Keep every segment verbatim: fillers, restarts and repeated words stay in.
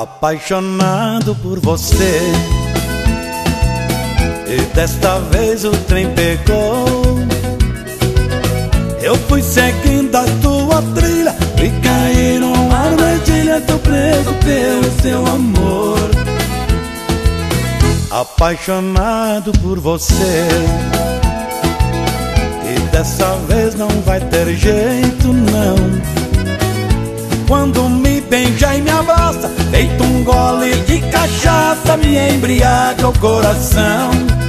Apaixonado por você, e desta vez o trem pegou. Eu fui seguindo a tua trilha e caí numa armadilha. Tô preso pelo seu amor. Apaixonado por você, e dessa vez não vai ter jeito não. Quando me beija e me abraça, feito um gole de cachaça, me embriaga o coração.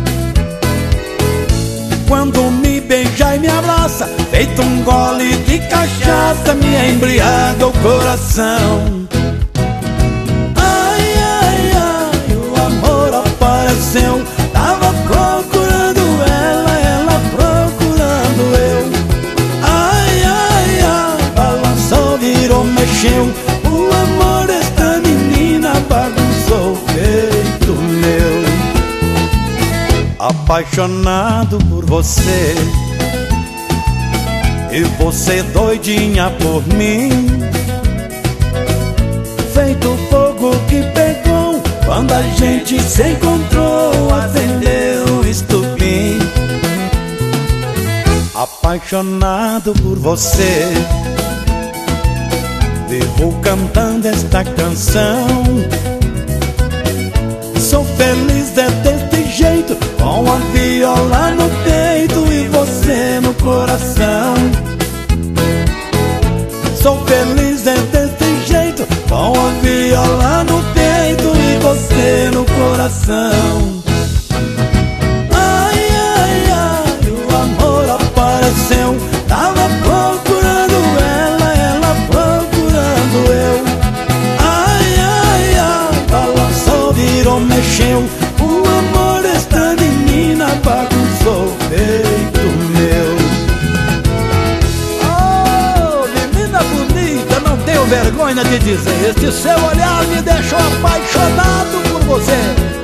Quando me beija e me abraça, feito um gole de cachaça, me embriaga o coração. Ai, ai, ai, o amor apareceu. Tava procurando ela, ela procurando eu. Ai, ai, ai, balançou, virou, mexeu. O amor desta menina bagunçou o peito meu. Apaixonado por você, e você doidinha por mim. Feito fogo que pegou, quando a gente se encontrou, acendeu o estupim. Apaixonado por você, vivo cantando esta canção. Sou feliz é deste jeito, com a viola no peito e você no coração. Sou feliz é desse jeito, com a viola no peito e você no coração. Ai, ai, ai, o amor apareceu. Tava procurando ela, ela procurando eu. Ai, ai, ai, balançou, virou, mexeu. O amor desta menina bagunçou o peito meu. Oh, menina bonita, não tenho vergonha de dizer, este seu olhar me deixou apaixonado por você.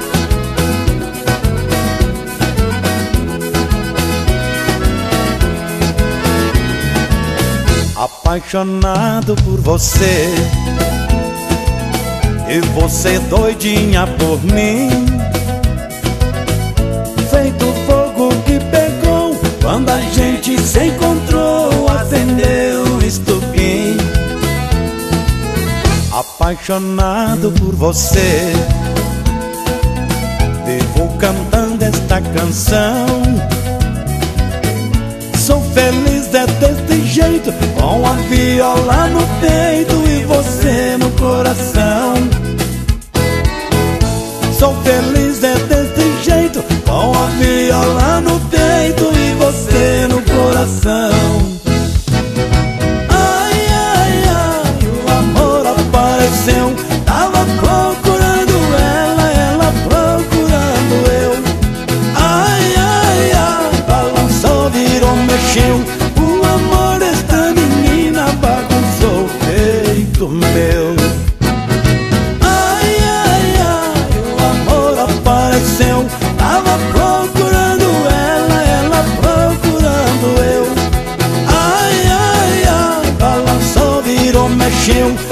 Apaixonado por você, e você doidinha por mim. Feito fogo que pegou, quando a gente se encontrou, acendeu o estupim. Apaixonado por você, vivo cantando esta canção. Sou feliz é deste jeito, com a viola no peito e você no coração. Sou feliz é desse jeito, com a viola no peito e você no coração. Ai, ai, ai, o amor apareceu. Tava procurando ela, ela procurando eu. Ai, ai, ai, balançou, virou, mexeu. O amor desta menina bagunçou o peito meu. Tava procurando ela, ela procurando eu. Ai, ai, ai, balançou, virou, mexeu.